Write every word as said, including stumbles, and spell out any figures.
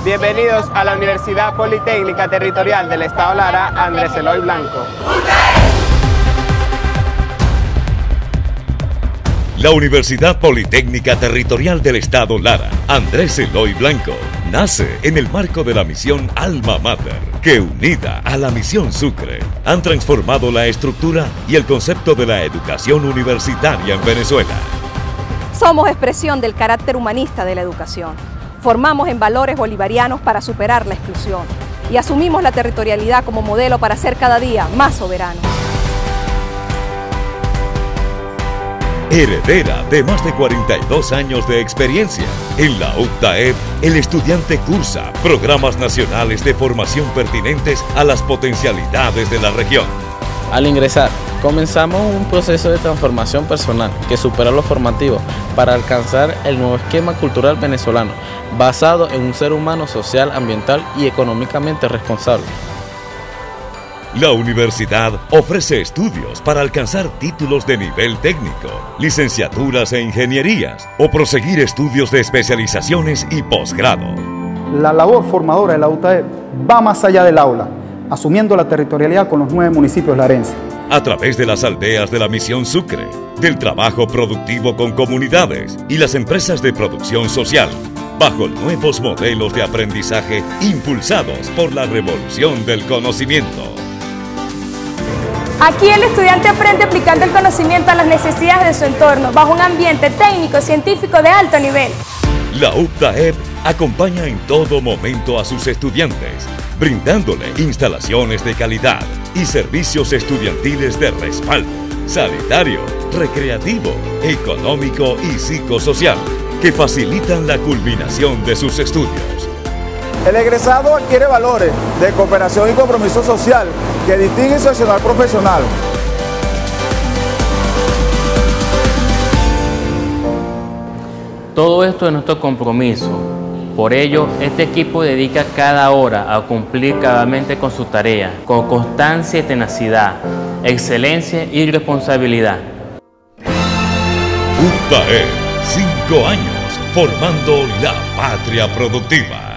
Bienvenidos a la Universidad Politécnica Territorial del Estado Lara, Andrés Eloy Blanco. La Universidad Politécnica Territorial del Estado Lara, Andrés Eloy Blanco, nace en el marco de la misión Alma Mater, que unida a la misión Sucre, han transformado la estructura y el concepto de la educación universitaria en Venezuela. Somos expresión del carácter humanista de la educación. Formamos en valores bolivarianos para superar la exclusión y asumimos la territorialidad como modelo para ser cada día más soberanos. Heredera de más de cuarenta y dos años de experiencia, en la U C T A E P el estudiante cursa programas nacionales de formación pertinentes a las potencialidades de la región. Al ingresar, comenzamos un proceso de transformación personal que supera lo formativo para alcanzar el nuevo esquema cultural venezolano, basado en un ser humano social, ambiental y económicamente responsable. La universidad ofrece estudios para alcanzar títulos de nivel técnico, licenciaturas e ingenierías o proseguir estudios de especializaciones y posgrado. La labor formadora de la U T A E P va más allá del aula, asumiendo la territorialidad con los nueve municipios larenses. A través de las aldeas de la misión Sucre, del trabajo productivo con comunidades y las empresas de producción social, bajo nuevos modelos de aprendizaje impulsados por la revolución del conocimiento. Aquí el estudiante aprende aplicando el conocimiento a las necesidades de su entorno, bajo un ambiente técnico-científico de alto nivel. La U C T A E P acompaña en todo momento a sus estudiantes, brindándole instalaciones de calidad y servicios estudiantiles de respaldo, sanitario, recreativo, económico y psicosocial, que facilitan la culminación de sus estudios. El egresado adquiere valores de cooperación y compromiso social que distinguen su accionar profesional. Todo esto es nuestro compromiso. Por ello, este equipo dedica cada hora a cumplir cabalmente con su tarea, con constancia y tenacidad, excelencia y responsabilidad. U C T A E P, cinco años formando la patria productiva.